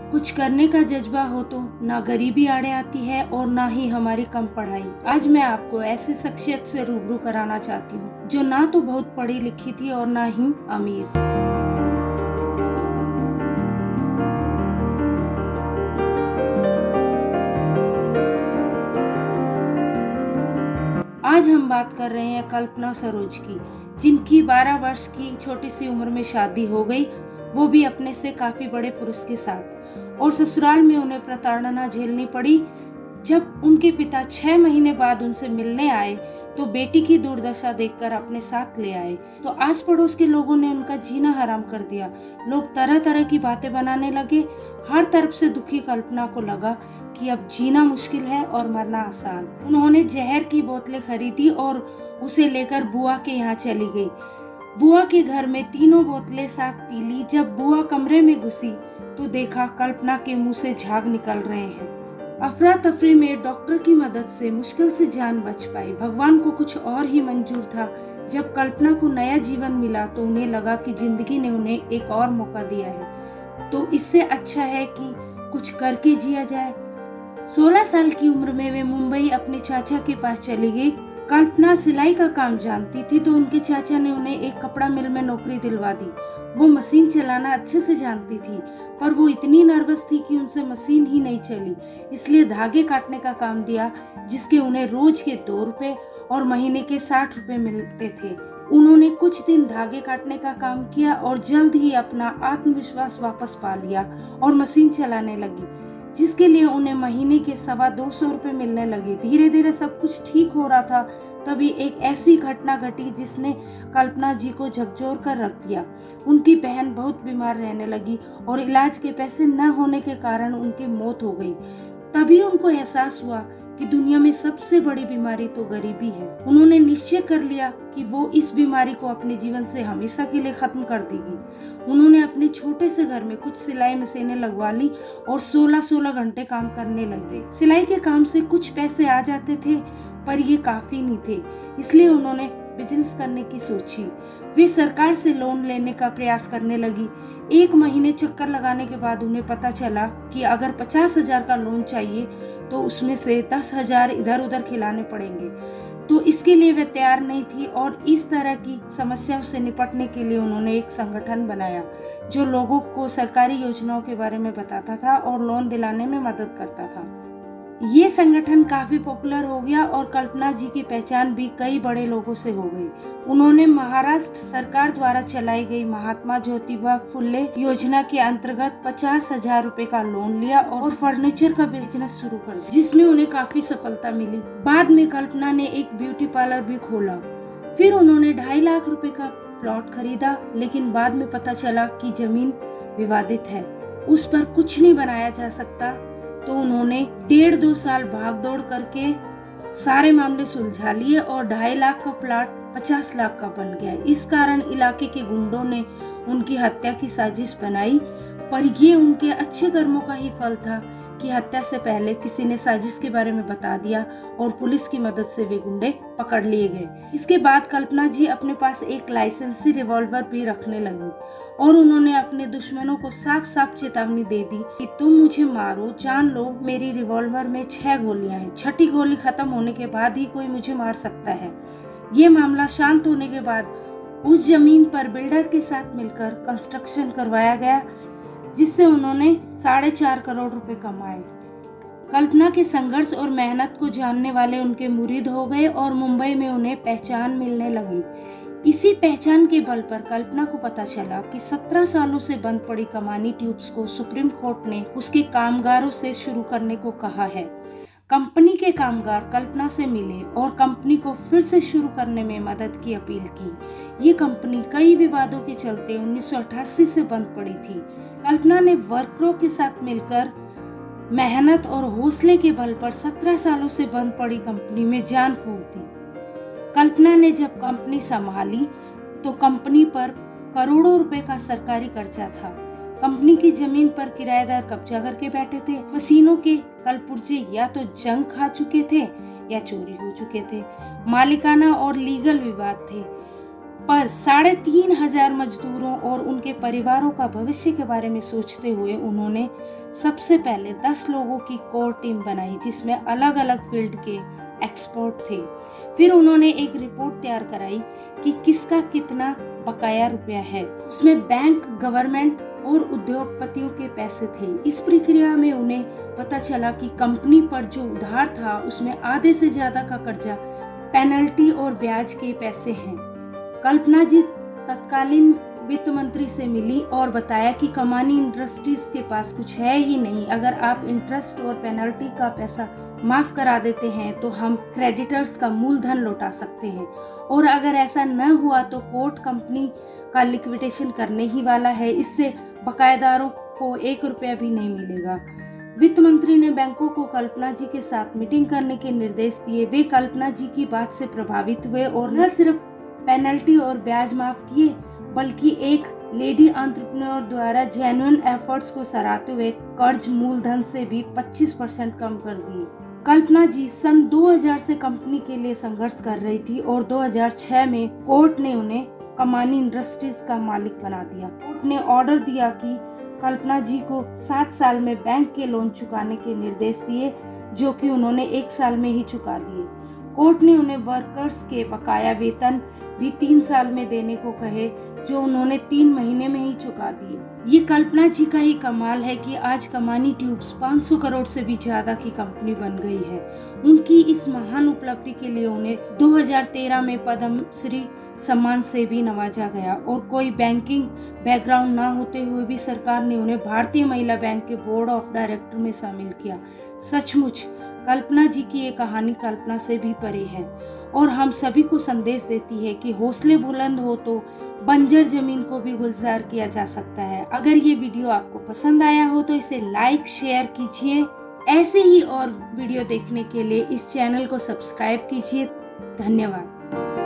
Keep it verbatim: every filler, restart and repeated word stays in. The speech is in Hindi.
कुछ करने का जज्बा हो तो ना गरीबी आड़े आती है और ना ही हमारी कम पढ़ाई। आज मैं आपको ऐसी शख्सियत से रूबरू कराना चाहती हूँ जो ना तो बहुत पढ़ी लिखी थी और ना ही अमीर। आज हम बात कर रहे हैं कल्पना सरोज की, जिनकी बारह वर्ष की छोटी सी उम्र में शादी हो गई, वो भी अपने से काफी बड़े पुरुष के साथ, और ससुराल में उन्हें प्रताड़ना झेलनी पड़ी। जब उनके पिता छह महीने बाद उनसे मिलने आए तो बेटी की दुर्दशा देखकर अपने साथ ले आए, तो आस पड़ोस के लोगों ने उनका जीना हराम कर दिया। लोग तरह तरह की बातें बनाने लगे। हर तरफ से दुखी कल्पना को लगा कि अब जीना मुश्किल है और मरना आसान। उन्होंने जहर की बोतलें खरीदी और उसे लेकर बुआ के यहाँ चली गई। बुआ के घर में तीनों बोतलें साथ पी ली। जब बुआ कमरे में घुसी तो देखा कल्पना के मुंह से झाग निकल रहे हैं। अफरा तफरी में डॉक्टर की मदद से मुश्किल से जान बच पाई। भगवान को कुछ और ही मंजूर था। जब कल्पना को नया जीवन मिला तो उन्हें लगा कि जिंदगी ने उन्हें एक और मौका दिया है, तो इससे अच्छा है कि कुछ करके जिया जाए। सोलह साल की उम्र में वे मुंबई अपने चाचा के पास चली गई। कल्पना सिलाई का काम जानती थी, तो उनके चाचा ने उन्हें एक कपड़ा मिल में नौकरी दिलवा दी। वो मशीन चलाना अच्छे से जानती थी, पर वो इतनी नर्वस थी कि उनसे मशीन ही नहीं चली, इसलिए धागे काटने का काम दिया, जिसके उन्हें रोज के दो रुपए और महीने के साठ रुपए मिलते थे। उन्होंने कुछ दिन धागे काटने का काम किया और जल्द ही अपना आत्मविश्वास वापस पा लिया और मशीन चलाने लगी, जिसके लिए उन्हें महीने के सवा दो सौ रुपए मिलने लगे। धीरे धीरे सब कुछ ठीक हो रहा था, तभी एक ऐसी घटना घटी जिसने कल्पना जी को झकझोर कर रख दिया। उनकी बहन बहुत बीमार रहने लगी और इलाज के पैसे न होने के कारण उनकी मौत हो गई। तभी उनको एहसास हुआ कि दुनिया में सबसे बड़ी बीमारी तो गरीबी है। उन्होंने निश्चय कर लिया कि वो इस बीमारी को अपने जीवन से हमेशा के लिए खत्म कर देगी। उन्होंने अपने छोटे से घर में कुछ सिलाई मशीनें लगवा ली और सोलह सोलह घंटे काम करने लगे। सिलाई के काम से कुछ पैसे आ जाते थे, पर ये काफी नहीं थे, इसलिए उन्होंने बिजनेस करने की सोची। वे सरकार से लोन लेने का प्रयास करने लगी। एक महीने चक्कर लगाने के बाद उन्हें पता चला कि अगर पचास हजार का लोन चाहिए तो उसमें से दस हजार इधर उधर खिलाने पड़ेंगे, तो इसके लिए वे तैयार नहीं थी। और इस तरह की समस्याओं से निपटने के लिए उन्होंने एक संगठन बनाया जो लोगों को सरकारी योजनाओं के बारे में बताता था और लोन दिलाने में मदद करता था। ये संगठन काफी पॉपुलर हो गया और कल्पना जी की पहचान भी कई बड़े लोगों से हो गई। उन्होंने महाराष्ट्र सरकार द्वारा चलाई गई महात्मा ज्योतिबा फुले योजना के अंतर्गत पचास हजार रूपए का लोन लिया और फर्नीचर का बिजनेस शुरू कर दिया, जिसमें उन्हें काफी सफलता मिली। बाद में कल्पना ने एक ब्यूटी पार्लर भी खोला। फिर उन्होंने ढाई लाख रुपए का प्लॉट खरीदा, लेकिन बाद में पता चला कि जमीन विवादित है, उस पर कुछ नहीं बनाया जा सकता। तो उन्होंने डेढ़ दो साल भाग दौड़ करके सारे मामले सुलझा लिए और ढाई लाख का प्लाट पचास लाख का बन गया। इस कारण इलाके के गुंडों ने उनकी हत्या की साजिश बनाई, पर ये उनके अच्छे कर्मों का ही फल था कि हत्या से पहले किसी ने साजिश के बारे में बता दिया और पुलिस की मदद से वे गुंडे पकड़ लिए गए। इसके बाद कल्पना जी अपने पास एक लाइसेंसी रिवॉल्वर भी रखने लगी और उन्होंने अपने दुश्मनों को साफ साफ चेतावनी दे दी कि तुम मुझे मारो, जान लो मेरी रिवॉल्वर में छह गोलियां हैं, छठी गोली खत्म होने के बाद ही कोई मुझे मार सकता है। ये मामला शांत होने के बाद उस जमीन पर बिल्डर के साथ मिलकर कंस्ट्रक्शन करवाया गया, जिससे उन्होंने साढ़े चार करोड़ रुपए कमाए। कल्पना के संघर्ष और मेहनत को जानने वाले उनके मुरीद हो गए और मुंबई में उन्हें पहचान मिलने लगी। इसी पहचान के बल पर कल्पना को पता चला कि सत्रह सालों से बंद पड़ी कमानी ट्यूब्स को सुप्रीम कोर्ट ने उसके कामगारों से शुरू करने को कहा है। कंपनी के कामगार कल्पना से मिले और कंपनी को फिर से शुरू करने में मदद की अपील की। ये कंपनी कई विवादों के चलते उन्नीस सौ अट्ठासी से बंद पड़ी थी। कल्पना ने वर्करों के साथ मिलकर मेहनत और हौसले के बल पर सत्रह सालों से बंद पड़ी कंपनी में जान फूंक दी। कल्पना ने जब कंपनी संभाली तो कंपनी पर करोड़ों रुपए का सरकारी कर्जा था। कंपनी की जमीन पर किराएदार कब्जा करके बैठे थे। मशीनों के कलपुर्जे या तो जंग खा चुके थे या चोरी हो चुके थे। मालिकाना और लीगल विवाद थे। पर साढ़े तीन हजार मजदूरों और उनके परिवारों का भविष्य के बारे में सोचते हुए उन्होंने सबसे पहले दस लोगों की कोर टीम बनाई, जिसमें अलग अलग फील्ड के एक्सपर्ट थे। फिर उन्होंने एक रिपोर्ट तैयार कराई कि किसका कितना बकाया रुपया है। उसमें बैंक, गवर्नमेंट और उद्योगपतियों के पैसे थे। इस प्रक्रिया में उन्हें पता चला कि कंपनी पर जो उधार था उसमें आधे से ज्यादा का कर्जा पेनल्टी और ब्याज के पैसे हैं। कल्पना जी तत्कालीन वित्त मंत्री से मिली और बताया कि कमानी इंडस्ट्रीज के पास कुछ है ही नहीं। अगर आप इंटरेस्ट और पेनल्टी का पैसा माफ करा देते हैं तो हम क्रेडिटर्स का मूलधन लौटा सकते हैं, और अगर ऐसा न हुआ तो कोर्ट कंपनी का लिक्विडेशन करने ही वाला है। इससे बकायेदारों को एक रुपया भी नहीं मिलेगा। वित्त मंत्री ने बैंकों को कल्पना जी के साथ मीटिंग करने के निर्देश दिए। वे कल्पना जी की बात से प्रभावित हुए और न सिर्फ पेनल्टी और ब्याज माफ किए, बल्कि एक लेडी एंटरप्रेन्योर द्वारा जेन्युइन एफर्ट्स को सराहते हुए कर्ज मूलधन से भी पच्चीस परसेंट कम कर दिए। कल्पना जी सन दो हज़ार से कंपनी के लिए संघर्ष कर रही थी और दो हज़ार छह में कोर्ट ने उन्हें कमानी इंडस्ट्रीज का मालिक बना दिया। कोर्ट ने ऑर्डर दिया कि कल्पना जी को सात साल में बैंक के लोन चुकाने के निर्देश दिए, जो कि उन्होंने एक साल में ही चुका दिए। कोर्ट ने उन्हें वर्कर्स के बकाया वेतन भी तीन साल में देने को कहे, जो उन्होंने तीन महीने में ही चुका दिए। ये कल्पना जी का ही कमाल है कि आज कमानी ट्यूब्स पाँच सौ करोड़ से भी ज्यादा की कंपनी बन गई है। उनकी इस महान उपलब्धि के लिए उन्हें दो हज़ार तेरह में पद्म श्री सम्मान से भी नवाजा गया, और कोई बैंकिंग बैकग्राउंड ना होते हुए भी सरकार ने उन्हें भारतीय महिला बैंक के बोर्ड ऑफ डायरेक्टर में शामिल किया। सचमुच कल्पना जी की ये कहानी कल्पना से भी परे है और हम सभी को संदेश देती है कि हौसले बुलंद हो तो बंजर जमीन को भी गुलजार किया जा सकता है। अगर ये वीडियो आपको पसंद आया हो तो इसे लाइक शेयर कीजिए। ऐसे ही और वीडियो देखने के लिए इस चैनल को सब्सक्राइब कीजिए। धन्यवाद।